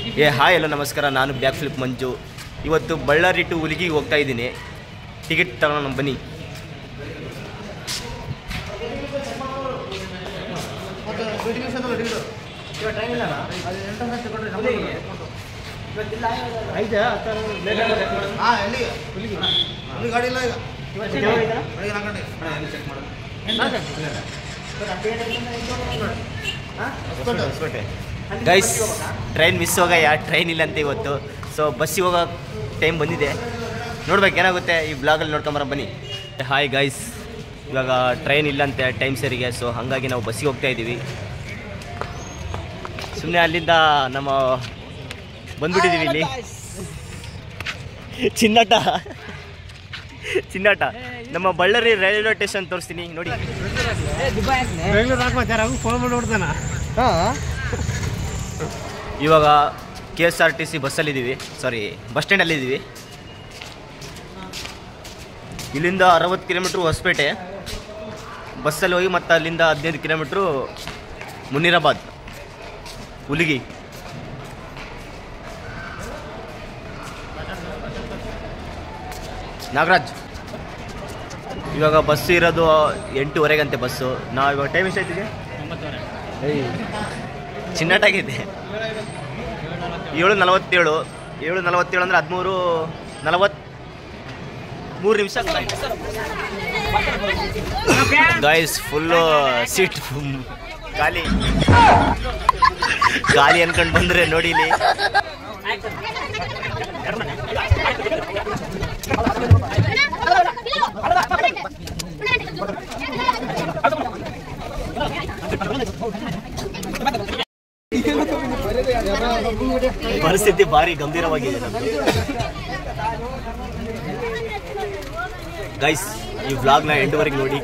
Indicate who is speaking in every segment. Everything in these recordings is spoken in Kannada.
Speaker 1: ಹಾಯ್ ಎಲ್ಲೋ ನಮಸ್ಕಾರ, ನಾನು ಬ್ಯಾಕ್ ಫ್ಲಿಪ್ ಮಂಜು. ಇವತ್ತು ಬಳ್ಳಾರಿ ಟು ಹುಲಿಗಿಗೆ ಹೋಗ್ತಾ ಇದ್ದೀನಿ. ಟಿಕೆಟ್ ತಗೊಳ್ಳೋಣ ಬನ್ನಿ. ಗೈಸ್, ಟ್ರೈನ್ ಮಿಸ್ ಹೋಗಯ್ಯ, ಟ್ರೈನ್ ಇಲ್ಲ ಅಂತ ಇವತ್ತು. ಸೊ ಬಸ್ಸಿಗೆ ಹೋಗೋ ಟೈಮ್ ಬಂದಿದೆ, ನೋಡ್ಬೇಕು ಏನಾಗುತ್ತೆ ಈ ಬ್ಲಾಗಲ್ಲಿ ನೋಡ್ಕೊಂಬರ ಬನ್ನಿ. ಹಾಯ್ ಗೈಸ್, ಇವಾಗ ಟ್ರೈನ್ ಇಲ್ಲಂತೆ ಟೈಮ್ ಸರಿಗೆ. ಸೊ ಹಾಗಾಗಿ ನಾವು ಬಸ್ಸಿಗೆ ಹೋಗ್ತಾ ಇದ್ದೀವಿ. ಸುಮ್ಮನೆ ಅಲ್ಲಿಂದ ನಮ್ಮ ಬಂದ್ಬಿಟ್ಟಿದ್ದೀವಿ ಇಲ್ಲಿ. ಚಿನ್ನಾಟ ನಮ್ಮ ಬಳ್ಳಾರಿ ರೈಲ್ವೆ ಸ್ಟೇಷನ್ ತೋರಿಸ್ತೀನಿ ನೋಡಿ. ಇವಾಗ KSRTC ಬಸ್ಸಲ್ಲಿದ್ದೀವಿ, ಸಾರಿ ಬಸ್ ಸ್ಟ್ಯಾಂಡಲ್ಲಿದ್ದೀವಿ. ಇಲ್ಲಿಂದ 60 ಕಿಲೋಮೀಟ್ರ್ ಹೊಸಪೇಟೆ ಬಸ್ಸಲ್ಲಿ ಹೋಗಿ, ಮತ್ತು ಅಲ್ಲಿಂದ 15 ಕಿಲೋಮೀಟ್ರು ಮುನೀರಾಬಾದ್ ಹುಲಿಗಿ. ನಾಗರಾಜ್, ಇವಾಗ ಬಸ್ಸು ಇರೋದು 8:30 ಬಸ್ಸು. ನಾವು ಇವಾಗ ಟೈಮ್ ಎಷ್ಟಾಯ್ತಿದೆ? ಚಿನ್ನಾಟಾಗಿದೆ. 7:47 ಅಂದರೆ 13:43 ನಿಮಿಷ. ಗಾಯ್ಸ್, ಫುಲ್ಲು ಸೀಟ್ ಖಾಲಿ ಅನ್ಕೊಂಡು ಬಂದರೆ ನೋಡಿ ಇಲ್ಲಿ. ಪರಿಸ್ಥಿತಿ ಭಾರಿ ಗಂಭೀರವಾಗಿದೆ ಗೈಸ್. ಈ ವ್ಲಾಗ್ನ ಎಂಟುವರೆಗೆ ನೋಡಿ.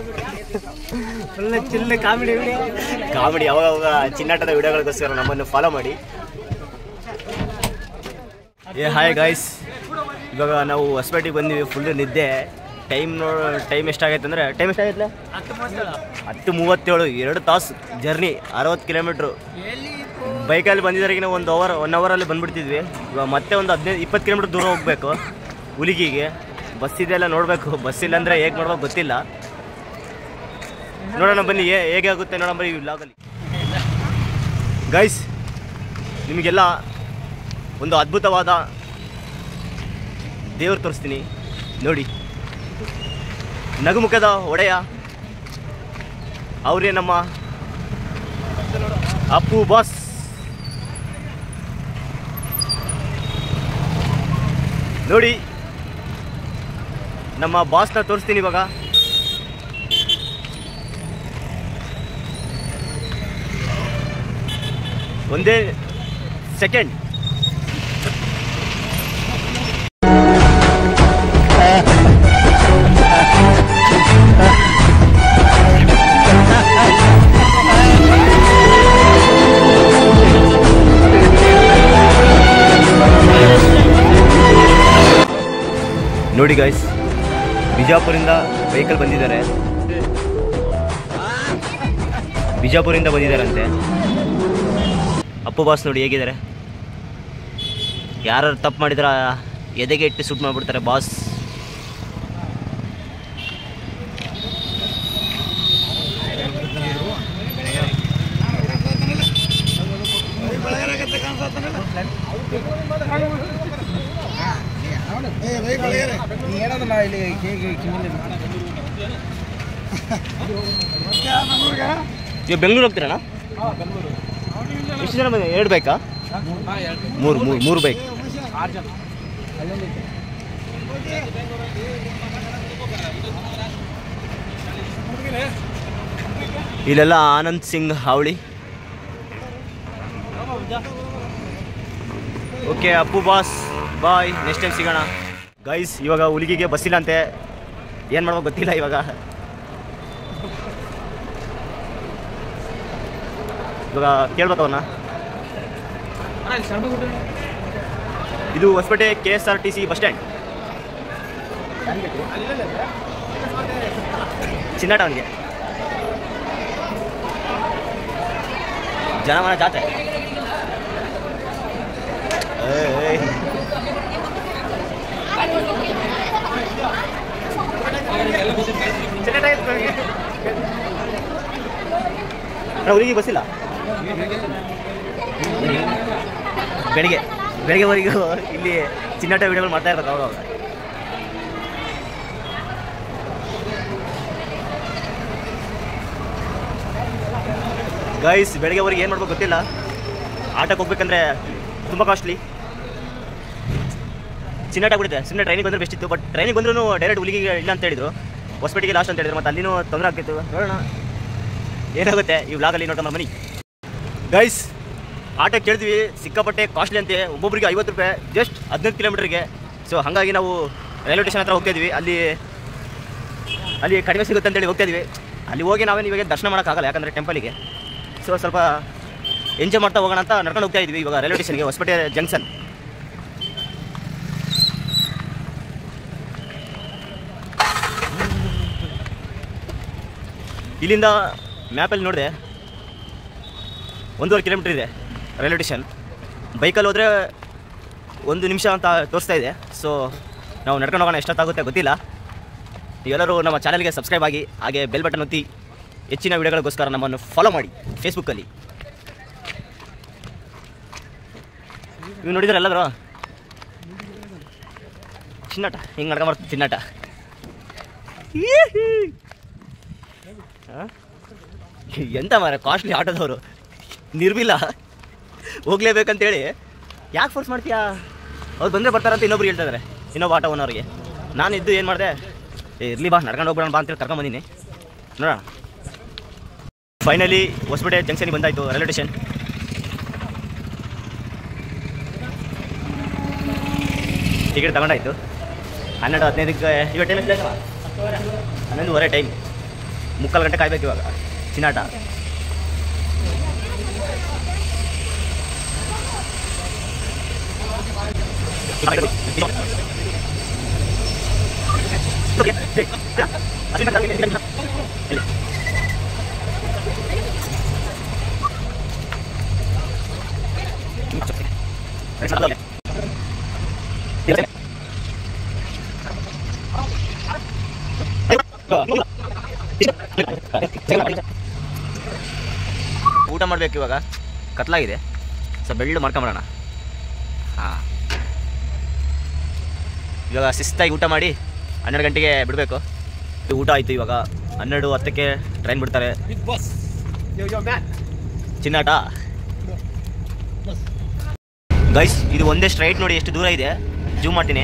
Speaker 1: ಕಾಮಿಡಿ ಯಾವಾಗ ಚಿನ್ನಾಟದ ವಿಡಿಯೋಗಳಿಗೋಸ್ಕರ ನಮ್ಮನ್ನು ಫಾಲೋ ಮಾಡಿ. ಹಾಯ್ ಗೈಸ್, ಇವಾಗ ನಾವು ಹೊಸಪೇಟೆಗೆ ಬಂದೀವಿ. ಫುಲ್ ನಿದ್ದೆ. ಟೈಮ್ ಎಷ್ಟಾಗೈತೆ ಅಂದರೆ, ಟೈಮ್ ಎಷ್ಟಾಗೈತೆ? 10:37. 2 ತಾಸು ಜರ್ನಿ, 60 ಕಿಲೋಮೀಟ್ರು. ಬೈಕಲ್ಲಿ ಬಂದಿದ್ದರಿಗಿನ 1 ಅವರಲ್ಲಿ ಬಂದುಬಿಡ್ತಿದ್ವಿ. ಇವಾಗ ಮತ್ತೆ ಒಂದು 15-20 ಕಿಲೋಮೀಟ್ರ್ ದೂರ ಹೋಗಬೇಕು ಹುಲಿಗಿಗೆ. ಬಸ್ ಇದೆಲ್ಲ ನೋಡಬೇಕು. ಬಸ್ ಇಲ್ಲ ಅಂದರೆ ಹೇಗೆ ಮಾಡ್ಬೇಕು ಗೊತ್ತಿಲ್ಲ. ನೋಡೋಣ ಬನ್ನಿ ಹೇಗೆ ಆಗುತ್ತೆ ನೋಡೋಣ ಬನ್ನಿ ಈ ವ್ಲಾಗಲ್ಲಿ. ಗೈಸ್, ನಿಮಗೆಲ್ಲ ಒಂದು ಅದ್ಭುತವಾದ ದೇವ್ರು ತೋರಿಸ್ತೀನಿ ನೋಡಿ. ನಗುಮುಖದ ಒಡೆಯ ಅವರೇ ನಮ್ಮ ಅಪ್ಪು ಬಾಸ್. ನೋಡಿ, ನಮ್ಮ ಬಾಸ್ನ ತೋರಿಸ್ತೀನಿ ಇವಾಗ. ಒಂದೇ ಸೆಕೆಂಡ್. ನೋಡಿ ಗೈಸ್, ಬಿಜಾಪುರಿಂದ ವೆಹಿಕಲ್ ಬಂದಿದ್ದಾರೆ. ಬಿಜಾಪುರಿಂದ ಬಂದಿದ್ದಾರಂತೆ. ಅಪ್ಪು ಬಾಸ್ ನೋಡಿ ಹೇಗಿದ್ದಾರೆ. ಯಾರು ತಪ್ಪು ಮಾಡಿದ್ರೆ ಎದೆಗೆ ಇಟ್ಟು ಸುಟ್ಟು ಮಾಡಿಬಿಡ್ತಾರೆ ಬಾಸ್. ನೀವು ಬೆಂಗಳೂರು ಹೋಗ್ತೀರಣ್ಣ? ಎಷ್ಟು ಜನ ಬಂದ? 2 ಬೈಕಾ? 3 ಬೈಕ್. ಇಲ್ಲೆಲ್ಲ ಆನಂದ್ ಸಿಂಗ್ ಹಾವಳಿ. Okay Appu boss, bye, next time ಸಿಗೋಣ. ಗೈಸ್, ಇವಾಗ ಹುಲಿಗಿಗೆ ಬಸ್ಸಿಲ್ಲ ಅಂತೆ. ಏನು ಮಾಡ್ಬೇಕು ಗೊತ್ತಿಲ್ಲ ಇವಾಗ ಕೇಳ್ಬೇಕವನ್ನ. ಇದು ಹೊಸಪೇಟೆ KSRTC ಬಸ್ ಸ್ಟ್ಯಾಂಡ್. ಚಿನ್ನಾಟ ಅವನಿಗೆ ಜನಮನ ಜಾತ್ರೆ. ಹುಡುಗಿ ಬಸ್ಸಿಲ್ಲ ಬೆಳಿಗ್ಗೆವರೆಗೂ ಇಲ್ಲಿ ಚಿನ್ನಾಟ ವಿಡಿಯೋಗಳು ಮಾಡ್ತಾ ಇರ್ತಾರೆ ಅವಾಗ. ಗೈಸ್ ಬೆಳಗ್ಗೆವರೆಗೆ ಏನು ಮಾಡ್ಬೇಕು ಗೊತ್ತಿಲ್ಲ. ಆಟಕ್ಕೆ ಹೋಗ್ಬೇಕಂದ್ರೆ ತುಂಬ ಕಾಸ್ಟ್ಲಿ, ಚಿನ್ನಾಟ ಆಗ್ಬಿಡುತ್ತೆ. ಸುಮ್ಮನೆ ಟ್ರೈನಿಗೆ ಬಂದರೆ ಬೆಸ್ಟ್ ಇತ್ತು. ಬಟ್ ಟ್ರೈನಿಗೆ ಬಂದ್ರೂ ಡೈರೆಕ್ಟ್ ಹುಲಿಗೆ ಇಲ್ಲ ಅಂತ ಹೇಳಿದ್ರು, ಹೊಸಪೇಟೆಗೆ ಲಾಸ್ಟ್ ಅಂತ ಹೇಳಿದ್ರು. ಮತ್ತು ಅಲ್ಲಿನೂ ತೊಂದರೆ ಆಗ್ತಿತ್ತು. ನೋಡೋಣ ಏನಾಗುತ್ತೆ ಈ ವ್ಲಾಗಲ್ಲಿ ನೋಡ್ಕೊಂಡು ಬನ್ನಿ. ಗೈಸ್ ಆಟಕ್ಕೆ ಕೇಳ್ತೀವಿ, ಸಿಕ್ಕಾಪಟ್ಟೆ ಕಾಸ್ಟ್ಲಿ ಅಂತೆ. ಒಬ್ಬೊಬ್ಬರಿಗೆ 50 ರೂಪಾಯಿ, ಜಸ್ಟ್ 15 ಕಿಲೋಮೀಟ್ರಿಗೆ. ಸೊ ಹಾಗಾಗಿ ನಾವು ರೈಲ್ವೆ ಸ್ಟೇಷನ್ ಹತ್ರ ಹೋಗ್ತಾ ಇದ್ವಿ. ಅಲ್ಲಿ ಕಡಿಮೆ ಸಿಗುತ್ತೆ ಅಂತೇಳಿ ಹೋಗ್ತಾ ಇದ್ವಿ. ಅಲ್ಲಿ ಹೋಗಿ ನಾವೇನು ಇವಾಗ ದರ್ಶನ ಮಾಡೋಕ್ಕಾಗಲ್ಲ, ಯಾಕಂದರೆ ಟೆಂಪಲಿಗೆ. ಸೊ ಸ್ವಲ್ಪ ಎಂಜಾಯ್ ಮಾಡ್ತಾ ಹೋಗೋಣ ಅಂತ ನಡ್ಕೊಂಡು ಹೋಗ್ತಾ ಇದ್ವಿ ಇವಾಗ ರೈಲ್ವೆ ಸ್ಟೇಷನ್ಗೆ, ಹೊಸಪೇಟೆ ಜಂಕ್ಷನ್. ಇಲ್ಲಿಂದ ಮ್ಯಾಪಲ್ಲಿ ನೋಡಿದೆ 1.5 ಕಿಲೋಮೀಟ್ರ್ ಇದೆ ರೈಲ್ವೆ ಸ್ಟೇಷನ್. ಬೈಕಲ್ಲಿ ಹೋದರೆ 1 ನಿಮಿಷ ಅಂತ ತೋರಿಸ್ತಾ ಇದೆ. ಸೊ ನಾವು ನಡ್ಕೊಂಡು ಹೋಗೋಣ, ಎಷ್ಟೊತ್ತಾಗುತ್ತೆ ಗೊತ್ತಿಲ್ಲ. ನೀವೆಲ್ಲರೂ ನಮ್ಮ ಚಾನಲ್ಗೆ ಸಬ್ಸ್ಕ್ರೈಬ್ ಆಗಿ, ಹಾಗೆ ಬೆಲ್ ಬಟನ್ ಒತ್ತಿ ಹೆಚ್ಚಿನ ವಿಡಿಯೋಗಳಿಗೋಸ್ಕರ ನಮ್ಮನ್ನು ಫಾಲೋ ಮಾಡಿ ಫೇಸ್ಬುಕ್ಕಲ್ಲಿ. ನೀವು ನೋಡಿದ್ರೆ ಎಲ್ಲರೂ ಚಿನ್ನಾಟ ಹಿಂಗೆ ನಡ್ಕೊಂಬರ್ತೀವಿ. ಚಿನ್ನಾಟ ಎಂತ ಮಾರ ಕಾಸ್ಟ್ಲಿ ಆಟೋದವರು, ನಿರ್ವಿಲ್ಲ ಹೋಗ್ಲೇಬೇಕಂತೇಳಿ. ಯಾಕೆ ಫೋರ್ಸ್ ಮಾಡ್ತೀಯಾ? ಅವ್ರು ಬಂದರೆ ಬರ್ತಾರಂತ ಇನ್ನೊಬ್ರು ಹೇಳ್ತಾ ಇದ್ದಾರೆ, ಇನ್ನೊಬ್ಬ ಆಟೋ ಓನರ್ಗೆ. ನಾನು ಇದ್ದು ಏನು ಮಾಡಿದೆ, ಇರಲಿ ಬಾ ನಡ್ಕೊಂಡು ಹೋಗ್ಬಿಡೋಣ ಬಾ ಅಂತೇಳಿ ಕರ್ಕೊಂಬಂದಿನಿ. ನೋಡೋಣ. ಫೈನಲಿ ಹೊಸಪೇಟೆ ಜಂಕ್ಷನಿಗೆ ಬಂದಾಯಿತು ರೈಲ್ವೆ ಸ್ಟೇಷನ್. ಟಿಕೆಟ್ ತಗೊಂಡಾಯಿತು. 12:15ಕ್ಕೆ ಇವಾಗ ಟೈಮ್ ಎಷ್ಟಿಲ್ಲ, 11:15 ಟೈಮ್. 3/4 ಗಂಟೆ ಕಾಯ್ಬೇಕು ಇವಾಗ ಚಿನ್ನಾಟ. ಊಟ ಮಾಡಬೇಕು ಇವಾಗ, ಕತ್ಲಾಗಿದೆ. ಸ್ವಲ್ಪ ಬೆಳ್ಳು ಮಾಡ್ಕೊಂಬರೋಣ. ಹಾಂ, ಇವಾಗ ಶಿಸ್ತಾಗಿ ಊಟ ಮಾಡಿ 12 ಗಂಟೆಗೆ ಬಿಡಬೇಕು. ಊಟ ಆಯಿತು. ಇವಾಗ 12:10ಕ್ಕೆ ಟ್ರೈನ್ ಬಿಡ್ತಾರೆ. ಚಿನ್ನಾಟ ಗೈಸ್, ಇದು ಒಂದೇ ಸ್ಟ್ರೈಟ್ ನೋಡಿ ಎಷ್ಟು ದೂರ ಇದೆ. ಜೂಮ್ ಮಾಡ್ತೀನಿ.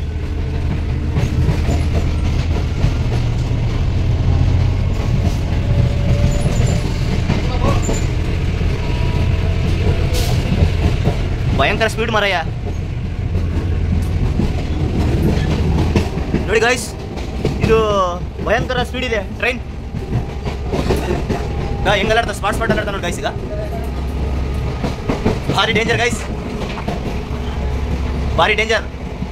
Speaker 1: ಭಯಂಕರ ಸ್ಪೀಡ್ ಮಾರಯ್ಯ. ನೋಡಿ ಗೈಸ್, ಇದು ಭಯಂಕರ ಸ್ಪೀಡ್ ಇದೆ ಟ್ರೈನ್. ಹೆಂಗಲ್ಲಾಡ್ತಾ ಸ್ಪಾಟ್ ಅಲ್ಲಾಡ್ತಾ ನೋಡಿ ಗೈಸ್. ಈಗ ಭಾರಿ ಡೇಂಜರ್ ಗೈಸ್, ಭಾರಿ ಡೇಂಜರ್.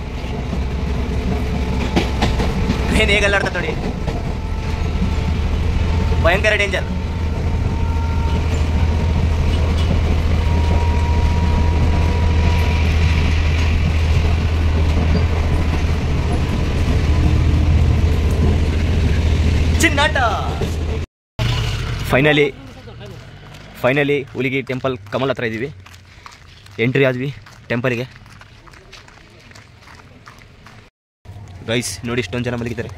Speaker 1: ಟ್ರೈನ್ ಹೇಗಲ್ಲಾಡ್ತಾ ನೋಡಿ, ಭಯಂಕರ ಡೇಂಜರ್. ಚಿನ್ನಾಟ. ಫೈನಲಿ ಹುಲಿಗಿ ಟೆಂಪಲ್ ಕಮಲ್ ಹತ್ರ ಇದ್ದೀವಿ. ಎಂಟ್ರಿ ಆದ್ವಿ ಟೆಂಪಲ್ಗೆ. ಗೈಸ್ ನೋಡಿ ಇಷ್ಟೊಂದು ಜನ ಮಲಗಿದ್ದಾರೆ.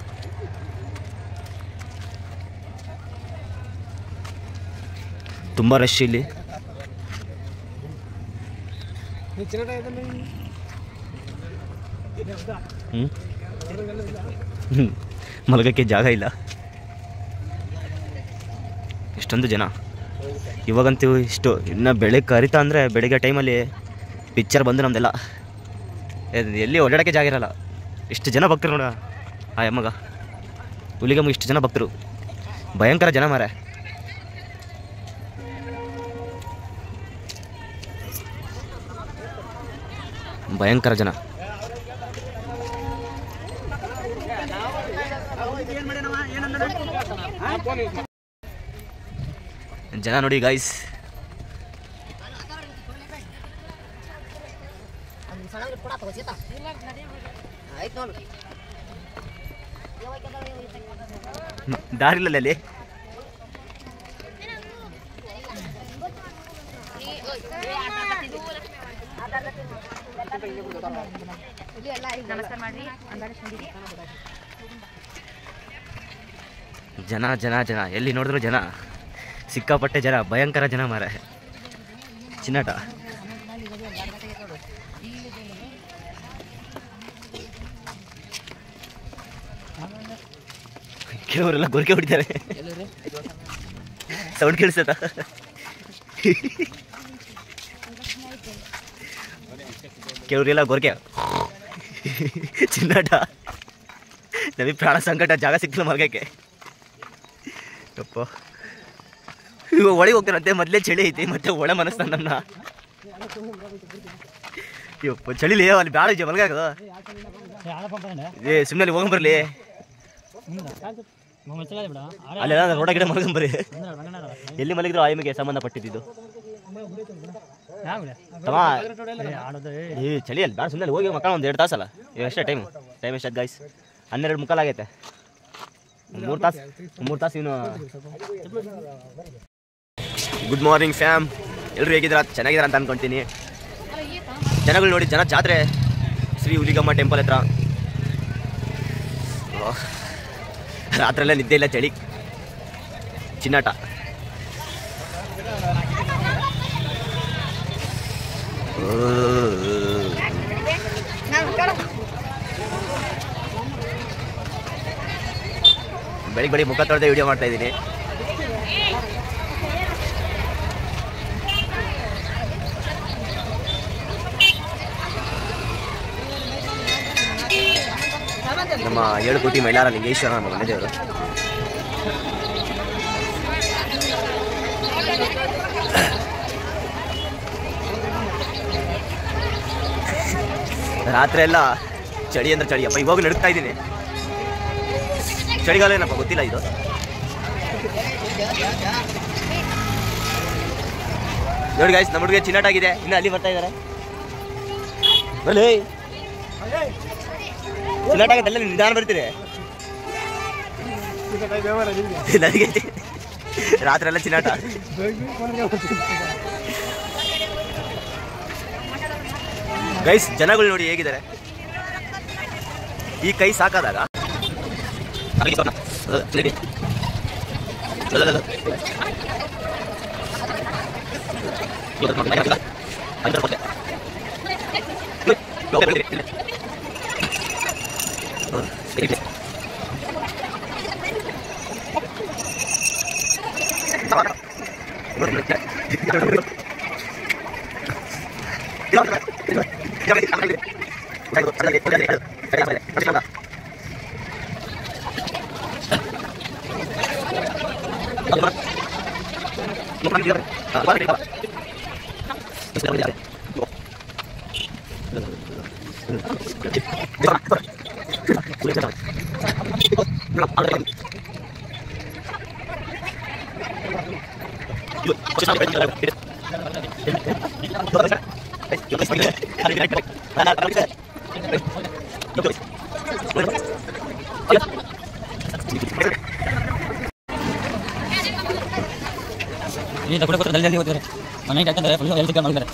Speaker 1: ತುಂಬ ರಶ್ ಇಲ್ಲಿ. ಮಲಗಕ್ಕೆ ಜಾಗ ಇಲ್ಲ, ಇಷ್ಟೊಂದು ಜನ. ಇವಾಗಂತೂ ಇಷ್ಟು. ಇನ್ನು ಬೆಳಗ್ಗೆ ಕರಿತಾ ಅಂದರೆ ಬೆಳಗ್ಗೆ ಟೈಮಲ್ಲಿ ಪಿಕ್ಚರ್ ಬಂದು ನಮ್ಮದೆಲ್ಲ ಎಲ್ಲಿ ಓಡಾಡೋಕ್ಕೆ ಜಾಗ ಇರಲ್ಲ. ಇಷ್ಟು ಜನ ಭಕ್ತರು ನೋಡ. ಆ ಯಮ್ಮಗ ಹುಲಿಗಮ್ಮಗೆ ಇಷ್ಟು ಜನ ಭಕ್ತರು, ಭಯಂಕರ ಜನ ಮಾರ. ಭಯಂಕರ ಜನ. ಜನ ನೋಡಿ ಗೈಸ್. ದಾರಿಲಲ್ಲಿ ಜನ ಜನ ಜನ ಎಲ್ಲಿ ನೋಡಿದ್ರು ಜನ, ಸಿಕ್ಕಾಪಟ್ಟೆ ಜನ, ಭಯಂಕರ ಜನ ಮಾರ. ಚಿನ್ನಾಟ ಕೆಲವರೆಲ್ಲ ಗೊರಕೆ ಹೊಡಿತಾರೆ. ಸೌಂಡ್ ಕೇಳಿಸ್ತದ? ಕೆಲವರೆಲ್ಲ ಗೊರಕೆ. ಚಿನ್ನಾಟ ನಮಗೆ ಪ್ರಾಣ ಸಂಕಟ, ಜಾಗ ಸಿಕ್ಕಿಲ್ಲ ಮರ್ಗಕ್ಕೆ. ಯಪ್ಪ ಇವಾಗ ಒಳಗೆ ಹೋಗ್ತಾನಂತೆ, ಮೊದಲೇ ಚಳಿ ಐತಿ, ಮತ್ತೆ ಒಳ ಮನಸ್ತಾನ ನನ್ನ. ಯಪ್ಪ ಚಳಿಲಿ ಅಲ್ಲಿ ಬ್ಯಾಡ ಇಜ ಮಲ್ಗಾಕದ. ಸುಮ್ಮನೆ ಹೋಗಂ ಬರ್ಲಿ, ಅಲ್ಲೆಲ್ಲ ರೋಡ ಗಿಡ ಮಲ್ಕೊಂಬರ್ರಿ. ಎಲ್ಲಿ ಮಲಗಿದ್ರು ಆಯಮಿಗೆ ಸಂಬಂಧಪಟ್ಟಿದ್ದು. ಚಳಿ ಅಲ್ಲಿ ಬ್ಯಾಡ, ಸುಮ್ಮನೆ ಹೋಗಿ ಮಕ್ಕಳ ಒಂದು 2 ತಾಸಲ್ಲ. ಎಷ್ಟೇ ಟೈಮ್ ಎಷ್ಟಾಯ್ತು ಗಾಯ್ಸ್? 12:45 ಆಗೈತೆ. 3 ತಾಸು ಇನ್ನು. ಗುಡ್ ಮಾರ್ನಿಂಗ್ ಫ್ಯಾಮ್, ಎಲ್ಲರೂ ಹೇಗಿದ್ದೀರಾ? ಚೆನ್ನಾಗಿದ್ದೀರಾ ಅಂತ ಅಂದ್ಕೊಳ್ತೀನಿ. ಜನಗಳು ನೋಡಿ, ಜನ ಜಾತ್ರೆ ಶ್ರೀ ಹುಲಿಗಮ್ಮ ಟೆಂಪಲ್ ಹತ್ರ. ರಾತ್ರೆಲ್ಲ ನಿದ್ದೆ ಇಲ್ಲ, ಚಳಿ, ಚಿನ್ನಾಟ. ಬೆಳಿಗ್ಗೆ ಮುಖ ತೊಳೆದೇ ವಿಡಿಯೋ ಮಾಡ್ತಾ ಇದ್ದೀನಿ. ನಮ್ಮ 7 ಕೋಟಿ ಮೈಲಾರ ಲಿಂಗೇಶ್ವರ ನಮ್ಮ ಮನೆ ದೇವರು. ರಾತ್ರಿ ಎಲ್ಲ ಚಳಿ ಅಂದ್ರೆ ಚಳಿ. ಅಪ್ಪ ಇವಾಗ ನಡುಕ್ತಾ ಇದ್ದೀನಿ. ಚಳಿಗಾಲ ಏನಪ್ಪ ಗೊತ್ತಿಲ್ಲ ಇದು. ನೋಡಿ ಗಾಯ್ಸ್, ನಮ್ಮ ಹುಡುಗ ಚಿನ್ನಾಟ ಆಗಿದೆ, ಇನ್ನು ಅಲ್ಲಿ ಬರ್ತಾ ಇದ್ದಾರೆ. ಬನ್ನಿ ಚಿನ್ನಾಟ ಆಗತ್ತಲ್ಲ, ನಿಧಾನ ಬರ್ತೀರಿ. ನನಗೆ ರಾತ್ರಿ ಎಲ್ಲ ಚಿನ್ನಾಟ. ಗೈಸ್ ಜನಗಳು ನೋಡಿ ಹೇಗಿದ್ದಾರೆ. ಈ ಕೈ ಸಾಕಾದಾಗ ಜಲ್ದಿ ಹೋಗ್ತಾರೆ ಮನೆಗೆ ಹಾಕಂತಾರೆ, ಫುಲ್ ಎಲ್ಲಿ ಚಿಕ್ಕ ಮಾಡ್ತಾರೆ.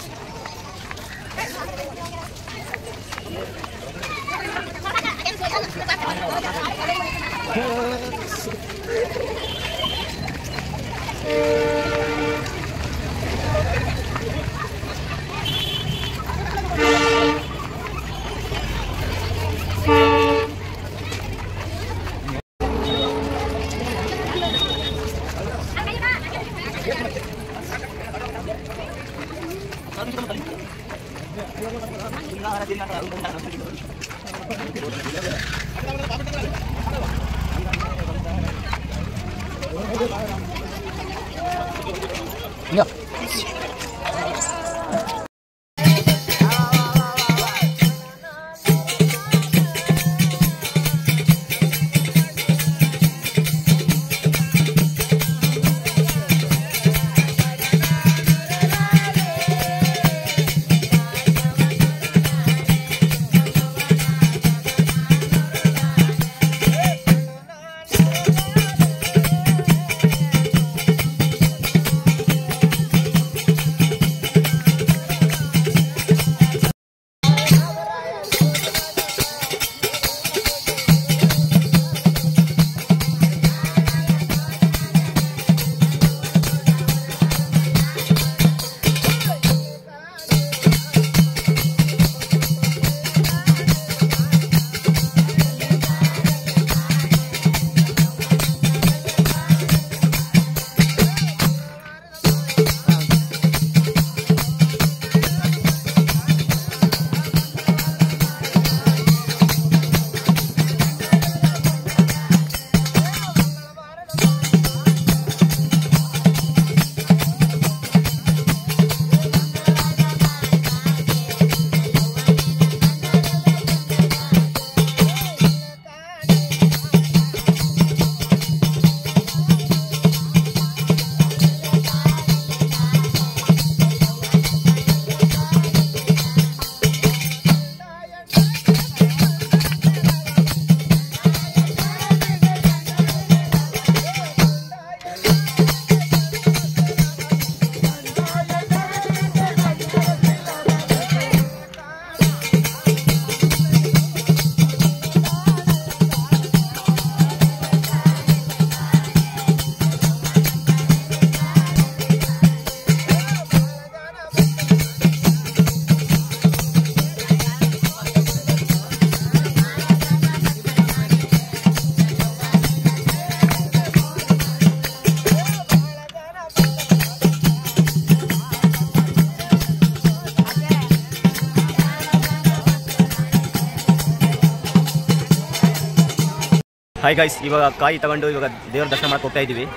Speaker 1: ಹಾಯ್ ಗಾಯ್ಸ್, ಇವಾಗ ಕಾಯಿ ತಗೊಂಡು ಇವಾಗ ದೇವರ ದರ್ಶನ ಮಾಡಕ್ಕೆ ಹೋಗ್ತಾ ಇದ್ದೀವಿ.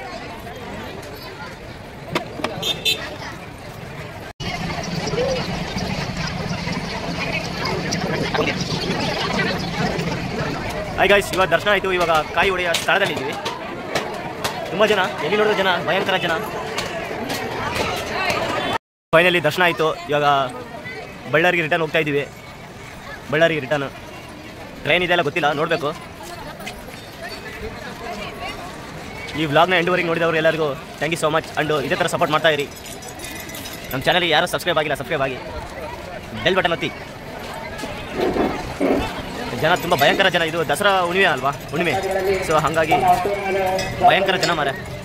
Speaker 1: ಹಾಯ್ ಗಾಯ್ಸ್, ಇವಾಗ ದರ್ಶನ ಆಯಿತು. ಇವಾಗ ಕಾಯಿ ಹೊಡೆಯೋ ಸ್ಥಳದಲ್ಲಿದ್ದೀವಿ. ತುಂಬ ಜನ, ಎಲ್ಲಿ ನೋಡಿದ್ರು ಜನ, ಭಯಂಕರ ಜನ. ಫೈನಲಿ ದರ್ಶನ ಆಯಿತು. ಇವಾಗ ಬಳ್ಳಾರಿಗೆ ರಿಟರ್ನ್ ಹೋಗ್ತಾ ಇದ್ದೀವಿ. ಬಳ್ಳಾರಿಗೆ ರಿಟರ್ನ್ ಟ್ರೈನ್ ಇದೆಲ್ಲ ಗೊತ್ತಿಲ್ಲ, ನೋಡಬೇಕು. ಈ ವ್ಲಾಗ್ನ ಎಂಡುವರೆಗೆ ನೋಡಿದವರು ಎಲ್ಲರಿಗೂ thank you so much. And ಇದೇ ಥರ ಸಪೋರ್ಟ್ ಮಾಡ್ತಾ ಇರಿ. ನಮ್ಮ ಚಾನಲ್ಗೆ ಯಾರು ಸಬ್ಸ್ಕ್ರೈಬ್ ಆಗಿಲ್ಲ, ಸಬ್ಸ್ಕ್ರೈಬ್ ಆಗಿ, ಬೆಲ್ ಬಟನ್ ಒತ್ತಿ. ಜನ ತುಂಬ ಭಯಂಕರ ಜನ. ಇದು ದಸರಾ ಹುಣ್ಣಿಮೆ ಅಲ್ವಾ, ಹುಣ್ಣಿಮೆ. ಸೊ ಹಾಗಾಗಿ ಭಯಂಕರ ಜನ ಮಾರೆ.